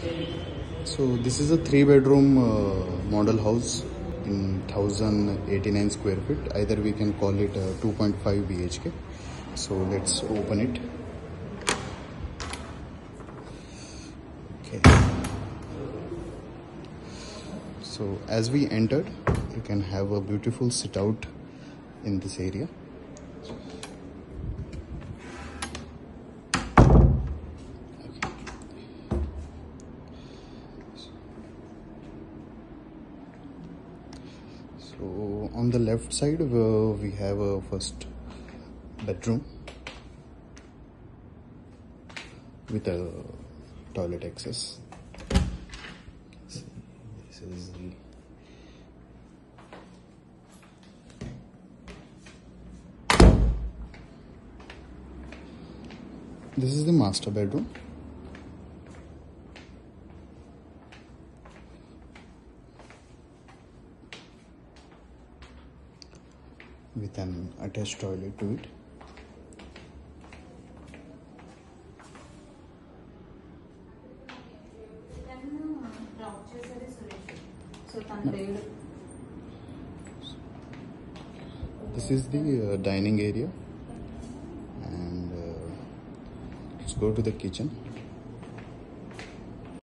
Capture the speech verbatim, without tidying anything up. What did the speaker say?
So this is a three bedroom uh, model house in one thousand eighty-nine square feet. Either we can call it a two point five B H K. So let's open it. Okay. So as we entered, you can have a beautiful sit out in this area. So on the left side, uh, we have a first bedroom with a toilet access. This is the this is the master bedroom. With an attached toilet to it. This is the uh, dining area, and uh, let's go to the kitchen.